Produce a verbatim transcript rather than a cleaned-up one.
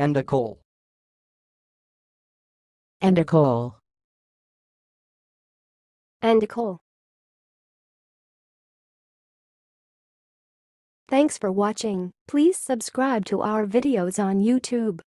endocoele, endocoele, endocoele. Thanks for watching. Please subscribe to our videos on YouTube.